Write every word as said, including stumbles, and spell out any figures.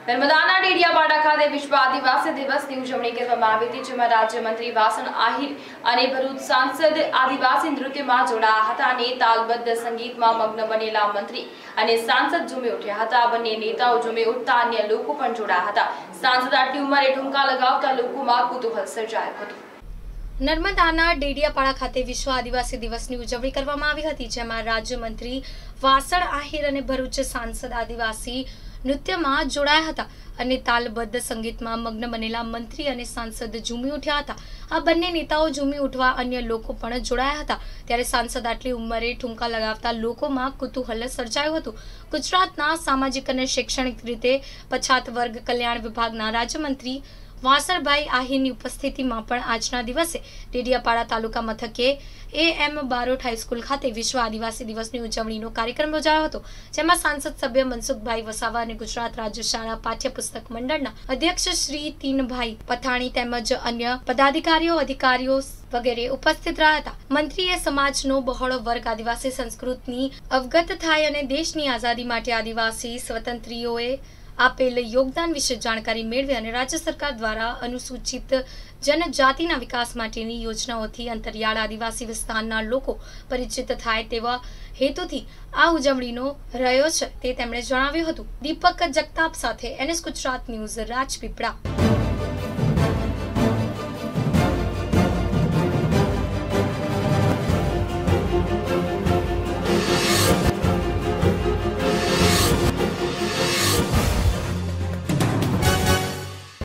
નર્મદાના ડેડિયાપાડા ખાતે વિશ્વ આદિવાસી દિવસની ઉજવણી કરવામાં આવી હતી, જેમાં રાજ્યમંત્રી વાસણ આહિર અને ભરૂચ સાંસદ આદિવાસી નૃત્યમાં જોડાયા હતા અને તાલબદ્ધ સંગીતમાં મગ્ન બનેલા મંત્રી અને સાંસદ ઝૂમી ઉઠ્યા હતા। આ બંને નેતાઓ ઝૂમી ઉઠતા અન્ય લોકો પણ જોડાયા હતા। સાંસદ આટલી ઉંમરે ઠુમકા લગાવતા લોકોમાં કુતૂહલ સર્જાયું હતું। નર્મદાના ડેડિયાપાડા ખાતે વિશ્વ આદિવાસી દિવસની ઉજવણી કરવામાં આવી હતી, જેમાં રાજ્યમંત્રી વાસણ આહિર અને ભરૂચ સાંસદ આદિવાસી નૃત્યમાં જોડાયા હતા અને તાલબદ્ધ સંગીતમાં મગ્ન બનેલા મંત્રી અને સાંસદ ઝૂમી ઉઠ્યા હતા। આ બંને નેતાઓ ઝૂમી ઉઠવા અન્ય લોકો પણ જોડાયા હતા, ત્યારે સાંસદ આટલી ઉંમરે ઠુમકા લગાવતા લોકોમાં કુતૂહલ સર્જાયું હતું। ગુજરાતના સામાજિક અને શૈક્ષણિક રીતે પછાત વર્ગ કલ્યાણ વિભાગના રાજ્યમંત્રી વાસણભાઈ આહિરની ઉપસ્થિતિમાં પણ આજના દિવસે ડેડિયાપાડા તાલુકા મથકે એ એમ બારોટ હાઈસ્કૂલ ખાતે વિશ્વ આદિવાસી દિવસની ઉજવણીનો કાર્યક્રમ યોજાયો હતો, જેમાં સાંસદ સભ્ય મનસુખભાઈ વસાવા અને ગુજરાત રાજ્ય શાળા પાઠ્યપુસ્તક મંડળના અધ્યક્ષ શ્રી તીનભાઈ પથાણી તેમજ અન્ય પદાધિકારીઓ અધિકારીઓ વગેરે ઉપસ્થિત રહ્યા હતા। મંત્રીએ સમાજનો બહોળો વર્ગ આદિવાસી સંસ્કૃતિની અવગત થાય અને દેશની આઝાદી માટે આદિવાસી સ્વતંત્રીઓએ આપેલ યોગદાન વિશે જાણકારી મેળવી અને રાજ્ય સરકાર દ્વારા અનુસૂચિત જનજાતિના વિકાસ માટેની યોજનાઓથી અંતરિયાળ આદિવાસી વિસ્તારના લોકો પરિચિત થાય તેવા હેતુથી આ ઉજવણીનો રહ્યો છે તે તેમણે જણાવ્યું હતું। દીપક જગતાપ સાથે એનએસ ગુજરાત ન્યૂઝ રાજપીપળા।